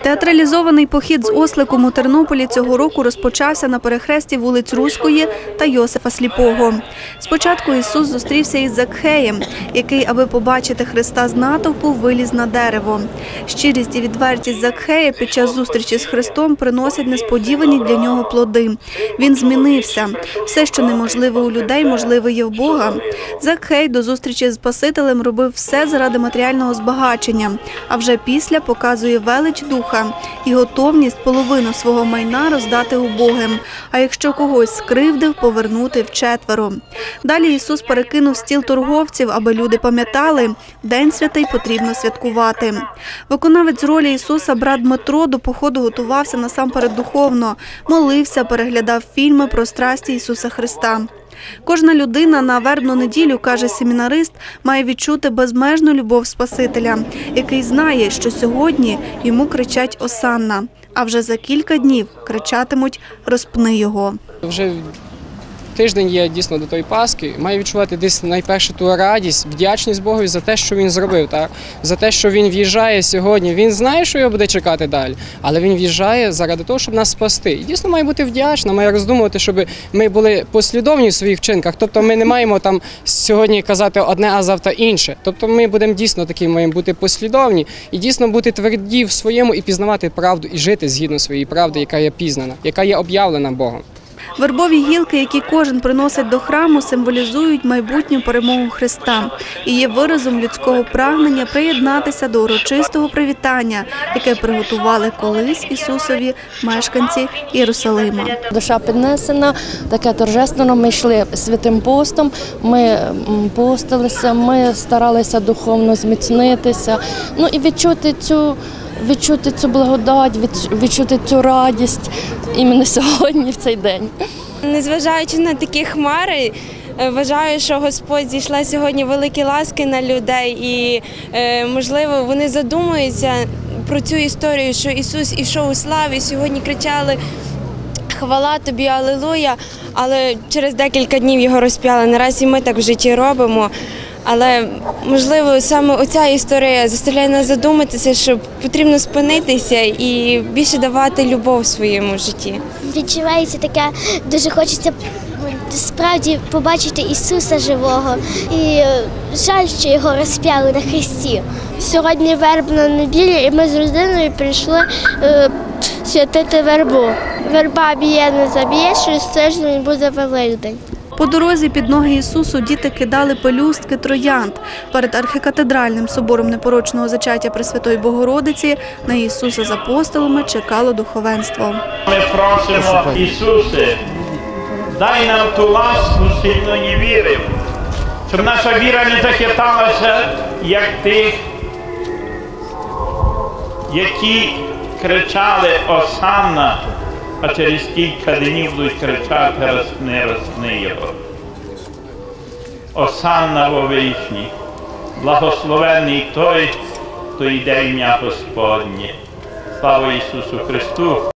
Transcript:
Театралізований похід з осликом у Тернополі цього року розпочався на перехресті вулиць Руської та Йосифа Сліпого. Спочатку Ісус зустрівся із Закхеєм, який, аби побачити Христа з натовпу, виліз на дерево. Щирість і відвертість Закхея під час зустрічі з Христом приносять несподівані для нього плоди. Він змінився. Все, що неможливе у людей, можливе є в Бога. Закхей до зустрічі з Спасителем робив все заради матеріального збагачення, а вже після показує велич духа і готовність половину свого майна роздати убогим, а якщо когось скривдив, повернути вчетверо. Далі Ісус перекинув стіл торговців, аби люди пам'ятали, День святий потрібно святкувати. Виконавець ролі Ісуса брат Дмитро до походу готувався насамперед духовно, молився, переглядав фільми про страсті Ісуса Христа. Кожна людина на вербну неділю, каже семінарист, має відчути безмежну любов Спасителя, який знає, що сьогодні йому кричать «Осанна», а вже за кілька днів кричатимуть «Розпни його». Вже тиждень є дійсно до тої Пасхи, має відчувати десь найперше ту радість, вдячність Богові за те, що він зробив, так? За те, що він в'їжджає сьогодні. Він знає, що його буде чекати далі, але він в'їжджає заради того, щоб нас спасти. І дійсно має бути вдячна, має роздумувати, щоб ми були послідовні в своїх вчинках. Тобто ми не маємо там сьогодні казати одне, а завтра інше. Тобто ми будемо дійсно такі, маємо бути послідовні і дійсно бути тверді в своєму і пізнавати правду і жити згідно своєї правди, яка є пізнана, яка є об'явлена Богом. Вербові гілки, які кожен приносить до храму, символізують майбутню перемогу Христа і є виразом людського прагнення приєднатися до урочистого привітання, яке приготували колись Ісусові мешканці Єрусалима. Душа піднесена, таке торжественно, ми йшли святим постом, ми постилися, ми старалися духовно зміцнитися, ну і відчути цю благодать, відчути цю радість іменно сьогодні, в цей день. Незважаючи на такі хмари, вважаю, що Господь зійшла сьогодні великі ласки на людей і, можливо, вони задумуються про цю історію, що Ісус ішов у славі, сьогодні кричали «Хвала тобі, алілуя», але через декілька днів його розп'яли. Наразі ми так в житті робимо. Але, можливо, саме оця історія заставляє нас задуматися, що потрібно спинитися і більше давати любов в своєму житті. Відчувається таке, дуже хочеться справді побачити Ісуса живого. І жаль, що його розп'яли на хресті. Сьогодні вербна неділя, і ми з родиною прийшли святити вербу. Верба б'є, не заб'є, через тиждень буде Великдень. По дорозі під ноги Ісусу діти кидали пелюстки троянд. Перед архікатедральним собором непорочного зачаття Пресвятої Богородиці на Ісуса з апостолами чекало духовенство. Ми просимо, Ісусе, дай нам ту ласку сильної віри, щоб наша віра не захиталася, як тих, які кричали «Осанна», а через кілька днів будуть кричати розпни його. Осанна во вишні, благословений той, хто йде в ім'я Господнє. Слава Ісусу Христу!